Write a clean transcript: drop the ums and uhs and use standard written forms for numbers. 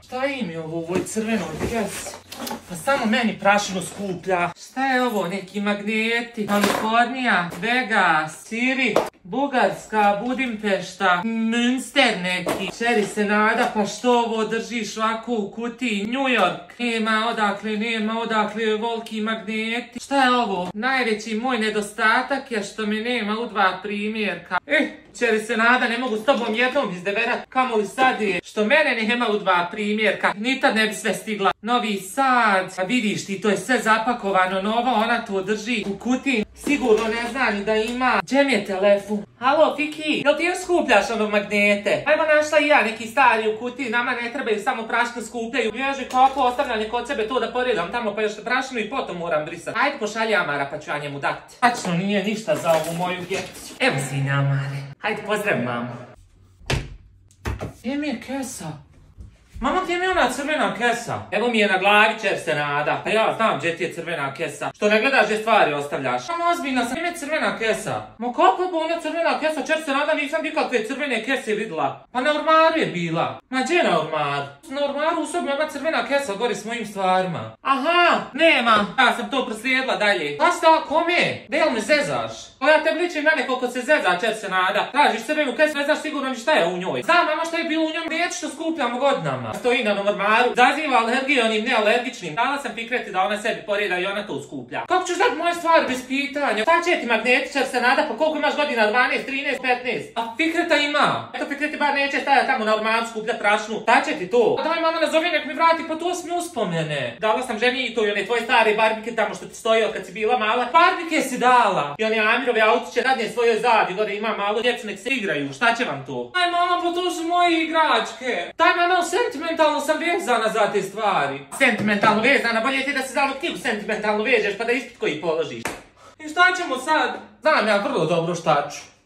Šta im je ovo u ovoj crvenoj kesi? Pa samo meni prašinu skuplja. Šta je ovo? Neki magneti? Kalifornija, Vegas, Siri, Bugarska, Budimpešta, Münster neki. Čeri se nada, pa što ovo držiš ovako u kutiji? New York. Nema odakle, volki magneti. Šta je ovo? Najveći moj nedostatak je što mi nema u dva primjerka. Čeri se nada, ne mogu s tobom jednom izdeverat. Kamo li sad je? Što mene nema u dva primjerka. Ni tad ne bi sve stigla. Novi Sad. A vidiš ti, to je sve zapakovano novo, ona to drži u kutiji. Sigurno ne zna ni da ima. Gdje mi je telefon? Halo, Fiki, jel ti još skupljaš ono magnete? Ajmo našla i ja neki stari u kutiji, nama ne trebaju samo prašinu skupljaju. Bježi kako ostavljanje kod sebe to da poredam tamo pa još prašinu i potom moram brisati. Ajde pošalji Amara pa ću ja njemu dati. Tačno nije ništa za ovu moju djecu. Evo sin Amare. Hajde pozdrav mamu. Gdje mi je kesa? Mama, gdje mi je ona crvena kesa? Evo mi je na glavi, čer se nada. Pa ja znam gdje ti je crvena kesa. Što ne gledaš gdje stvari ostavljaš? Mama, ozbiljna sam, gdje mi je crvena kesa? Ma kako je ona crvena kesa? Čer se nada, nisam nikakve crvene kese vidjela. Pa na ormaru je bila. Ma gdje na ormaru? Na ormaru u sobi ima crvena kesa gori s mojim stvarima. Aha, nema. Ja sam to proslijedila dalje. Pa sta, kome? Gdje li me zezaš? Pa ja te ličim na nekog ko se zeza, čer se nada. Tražiš crvenu kesu, ne znaš sigurno ni šta je u njoj. Znam mama šta je bilo u njom, riječ što skupljamo godinama. Stoji na ormaru, zaziva alergiju onim nealergičnim. Dala sam Fikreti da ona sebi poreda i ona to skuplja. Kako ćeš dati moje stvari bez pitanja? Šta će ti magnetičar se nada, pa koliko imaš godina? 12, 13, 15? A Fikreta ima. Eto Fikreti bar neće stajati tamo na ormaru skuplja prašnu. Šta će ti to? A daj mama nazovi nek mi vrati, pa to su mi uspomene. Dala sam ženi i to i one tvoje stare barbike tamo što ti stoji od kad si bila mala. Barbike si dala. I one Amirove autiće radnje svojoj zadi, gore ima malo djecu nek se igraju. Šta će vam to? Aj mama, pa to su moje igračke. Daj mama, sentimentalno sam vezana za te stvari. Sentimentalno vezana, bolje ti da se zalo knjigu sentimentalno vežeš pa da ispit koji položiš. I šta ćemo sad? Znam ja vrlo dobro šta ću.